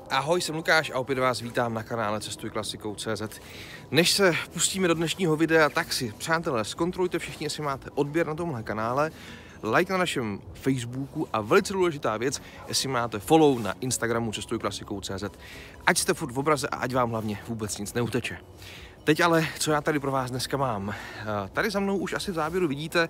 Ahoj, jsem Lukáš a opět vás vítám na kanále Cestuj klasikou.cz. Než se pustíme do dnešního videa, tak si, přátelé, zkontrolujte všichni, jestli máte odběr na tomhle kanále, like na našem Facebooku a velice důležitá věc, jestli máte follow na Instagramu Cestuj klasikou.cz. Ať jste furt v obraze a ať vám hlavně vůbec nic neuteče. Teď ale, co já tady pro vás dneska mám. Tady za mnou už asi v záběru vidíte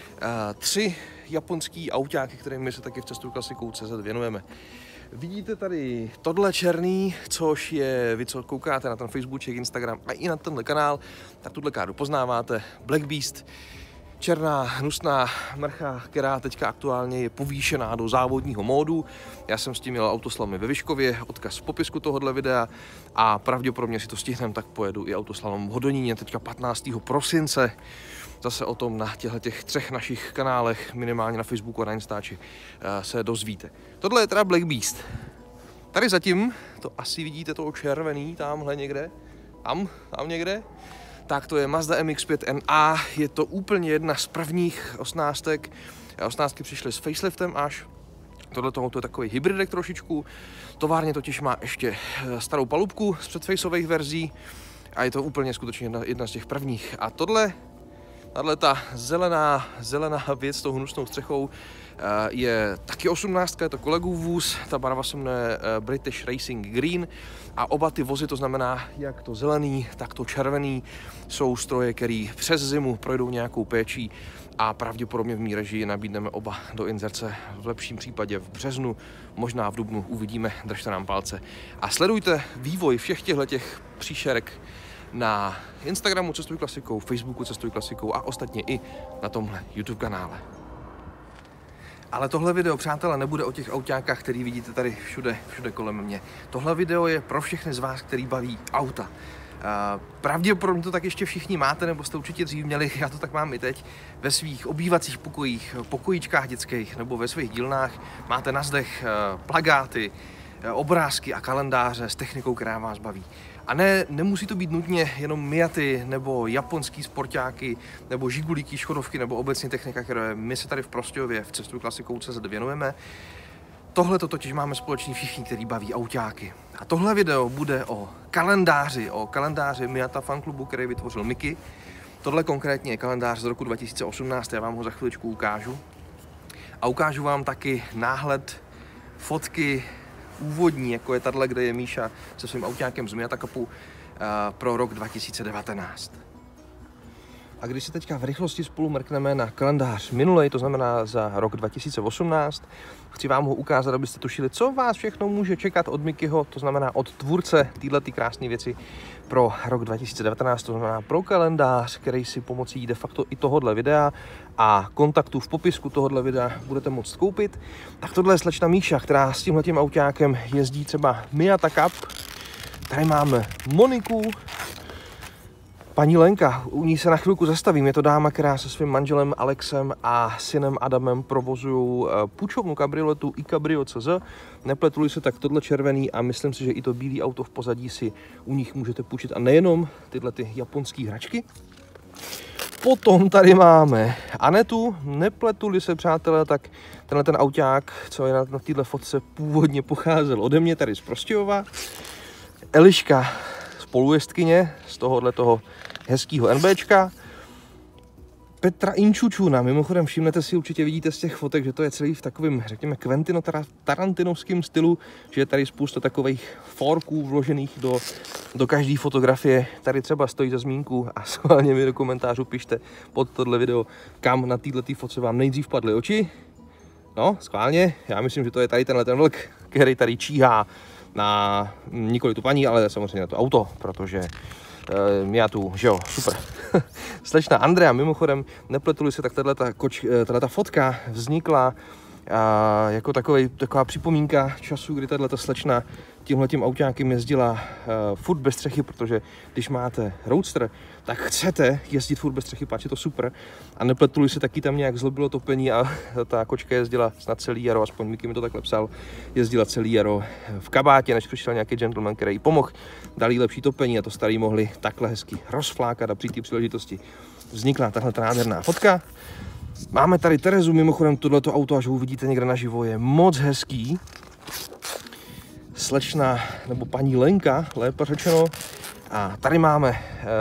3 japonský autáky, kterými se taky v Cestuj klasikou.cz věnujeme. Vidíte tady tohle černý, což je, vy co koukáte na ten Facebookček, Instagram a i na tenhle kanál, tak tuhle káru poznáváte, Black Beast. Černá, hnusná mrcha, která teďka aktuálně je povýšená do závodního módu. Já jsem s tím měl autoslalomy ve Vyškově, odkaz v popisku tohohle videa a pravděpodobně si to stihnem, tak pojedu i autoslalom v Hodoníně teďka 15. prosince. Zase o tom na těch 3 našich kanálech, minimálně na Facebooku a na Instači, se dozvíte. Tohle je teda Black Beast. Tady zatím, to asi vidíte toho červený, tamhle někde, tam někde, tak to je Mazda MX-5NA, je to úplně jedna z prvních osmnáctek. Osmnáctky přišly s faceliftem až. Tohle to je takový hybridek trošičku. Továrně totiž má ještě starou palubku z předfaceových verzí a je to úplně skutečně jedna z těch prvních. A tahle ta zelená věc s tou hnusnou střechou je taky 18, je to kolegův vůz, ta barva se jmenuje British Racing Green a oba ty vozy, to znamená jak to zelený, tak to červený, jsou stroje, který přes zimu projdou nějakou péčí a pravděpodobně v mý režii nabídneme oba do inzerce, v lepším případě v březnu, možná v dubnu, uvidíme, držte nám palce. A sledujte vývoj všech těchto příšerek na Instagramu Cestuj klasikou, Facebooku Cestuj klasikou a ostatně i na tomhle YouTube kanále. Ale tohle video, přátelé, nebude o těch autákách, který vidíte tady všude kolem mě. Tohle video je pro všechny z vás, který baví auta. Pravděpodobně to tak ještě všichni máte, nebo jste určitě dřív měli, já to tak mám i teď, ve svých obývacích pokojích, pokojíčkách dětských nebo ve svých dílnách máte na zdech plakáty, obrázky a kalendáře s technikou, která vás baví. A nemusí to být nutně jenom Miaty nebo japonský sportáky nebo žigulíky, škodovky nebo obecně technika, které my se tady v Prostějově v Cestuj klasikou.cz věnujeme. Tohle to totiž máme společný všichni, který baví autáky. A tohle video bude o kalendáři Miata fanklubu, který vytvořil Miky. Tohle konkrétně je kalendář z roku 2018, já vám ho za chviličku ukážu. A ukážu vám taky náhled, fotky, úvodní, jako je tahle, kde je Míša se svým autákem z Miata Cupu pro rok 2019. A když se teďka v rychlosti spolu mrkneme na kalendář minulej, to znamená za rok 2018, chci vám ho ukázat, abyste tušili, co vás všechno může čekat od Mikyho, to znamená od tvůrce této krásné věci pro rok 2019, to znamená pro kalendář, který si pomocí de facto i tohohle videa a kontaktu v popisku tohohle videa budete moct koupit. Tak tohle je slečna Míša, která s tímhletím autákem jezdí třeba Miata Cup. Tady máme Moniku, paní Lenka, u ní se na chvilku zastavím, je to dáma, která se svým manželem Alexem a synem Adamem provozují půjčovnu kabrioletu iCabrio.cz. Nepletuli se, tak tohle červený a myslím si, že i to bílé auto v pozadí si u nich můžete půjčit a nejenom tyhle ty japonské hračky. Potom tady máme Anetu, nepletuli se, přátelé, tak tenhle ten auták, co je na této fotce, původně pocházel ode mě tady z Prostějova. Eliška, spolujezdkyně z toho hezkého NBčka. Petra Inčučuna, mimochodem všimnete si, určitě vidíte z těch fotek, že to je celý v takovém, řekněme, Quentino-tarantinovském stylu, že je tady spousta takových forků vložených do každé fotografie. Tady třeba stojí za zmínku a schválně mi do komentářů pište pod tohle video, kam na této fotce vám nejdřív padly oči. No, schválně, já myslím, že to je tady tenhle ten vlk, který tady číhá na nikoli tu paní, ale samozřejmě na to auto, protože Miatu, že jo, super. Slečna Andrea, mimochodem, nepletuli se, tak tato fotka vznikla jako taková připomínka času, kdy tato slečna tímhletím autákem jezdila furt bez střechy, protože když máte Roadster, tak chcete jezdit furt bez střechy, páč je to super. A nepletuli se, taky tam nějak zlobilo topení a ta kočka jezdila snad celý jaro, aspoň Miky mi to takhle psal, jezdila celý jaro v kabátě, než přišel nějaký gentleman, který jí pomohl, dal jí lepší topení a to starý mohli takhle hezky rozflákat a při té příležitosti vznikla tahle nádherná fotka. Máme tady Terezu, mimochodem tohleto auto, až ho uvidíte někde naživo, je moc hezký. slečna, nebo paní Lenka, lépe řečeno. A tady máme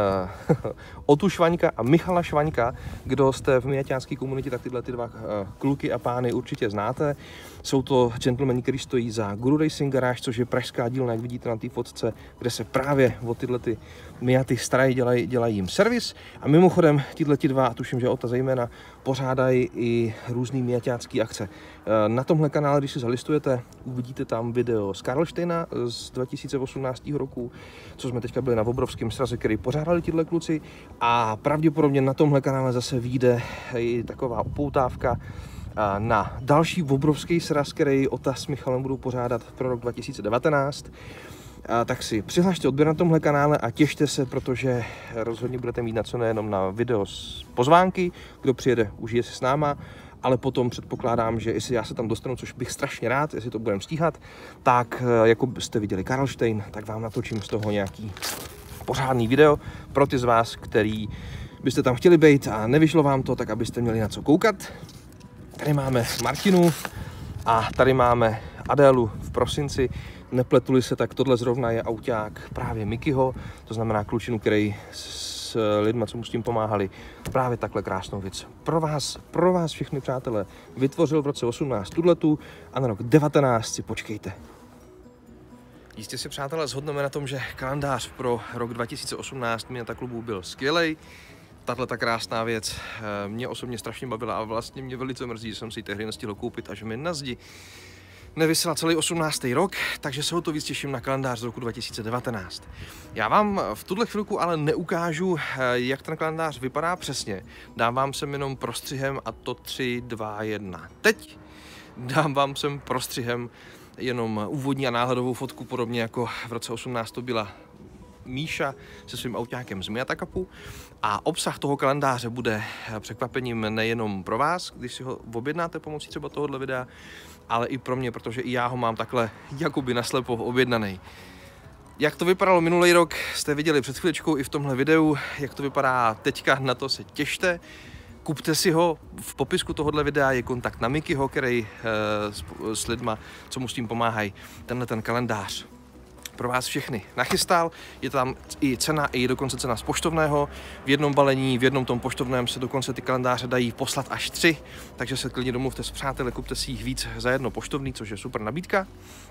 Otu Švaňka a Michala Švaňka. Kdo jste v miaťánské komunitě, tak tyhle dva kluky a pány určitě znáte. Jsou to gentlemani, kteří stojí za Guru Racing Garage, což je pražská dílna, jak vidíte na té fotce, kde se právě o tyhle miaty starají, dělají jim servis. A mimochodem, tyhle dva, a tuším, že Ota zejména, pořádají i různý miaťácký akce. Na tomhle kanále, když si zalistujete, uvidíte tam video z Karlštejna z 2018 roku, co jsme teďka byli na obrovském sraze, který pořádali tyhle kluci. A pravděpodobně na tomhle kanále zase vyjde i taková upoutávka na další obrovský sraz, který Ota s Michalem budou pořádat pro rok 2019. Tak si přihlašte odběr na tomhle kanále a těšte se, protože rozhodně budete mít na co nejenom na video z pozvánky, kdo přijede, užije si s náma, ale potom předpokládám, že jestli já se tam dostanu, což bych strašně rád, jestli to budeme stíhat, tak jako jste viděli Karlštejn, tak vám natočím z toho nějaký pořádný video pro ty z vás, který byste tam chtěli být a nevyšlo vám to, tak abyste měli na co koukat. Tady máme Martinu a tady máme Adélu v prosinci. Nepletuli se, tak tohle zrovna je auták právě Mikyho, to znamená klučinu, který s lidma, co mu s tím pomáhali, právě takhle krásnou věc pro vás všechny přátelé vytvořil v roce 18 tuhletu a na rok 19 si počkejte. Jistě si, přátelé, shodneme na tom, že kalendář pro rok 2018 Miata klubu byl skvělej. Tato krásná věc mě osobně strašně bavila a vlastně mě velice mrzí, že jsem si ji tehdy nestihl koupit a že mi na zdi nevysela celý 18. rok, takže se o to víc těším na kalendář z roku 2019. Já vám v tuhle chvilku ale neukážu, jak ten kalendář vypadá přesně. Dám vám sem jenom prostřihem a to 3, 2, 1. Teď dám vám sem prostřihem jenom úvodní a náhledovou fotku, podobně jako v roce 18 to byla Míša se svým autákem z Miata Cupu. A obsah toho kalendáře bude překvapením nejenom pro vás, když si ho objednáte pomocí třeba tohohle videa, ale i pro mě, protože i já ho mám takhle jakoby naslepo objednaný. Jak to vypadalo minulý rok, jste viděli před chvíličkou i v tomhle videu. Jak to vypadá teďka, na to se těšte. Kupte si ho, v popisku tohohle videa je kontakt na Mikyho, který s lidma, co mu s tím pomáhají, tenhle ten kalendář pro vás všechny nachystal. Je tam i cena, i dokonce cena z poštovného. V jednom balení, v jednom tom poštovném se dokonce ty kalendáře dají poslat až 3, takže se klidně domluvte s přáteli, kupte si jich víc za jedno poštovný, což je super nabídka.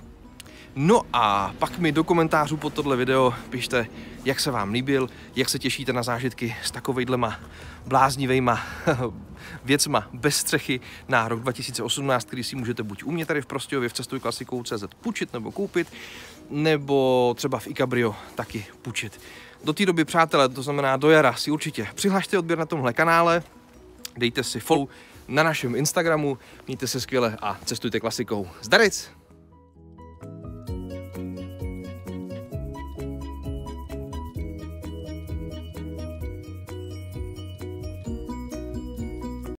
No a pak mi do komentářů pod tohle video pište, jak se vám líbil, jak se těšíte na zážitky s takovejhlema bláznivejma věcma bez střechy na rok 2018, který si můžete buď u mě tady v Prostějově v CestujKlasikou.cz půjčit nebo koupit, nebo třeba v iCabrio taky půjčit. Do té doby, přátelé, to znamená do jara, si určitě přihlašte odběr na tomhle kanále, dejte si follow na našem Instagramu, mějte se skvěle a cestujte klasikou. Zdaric!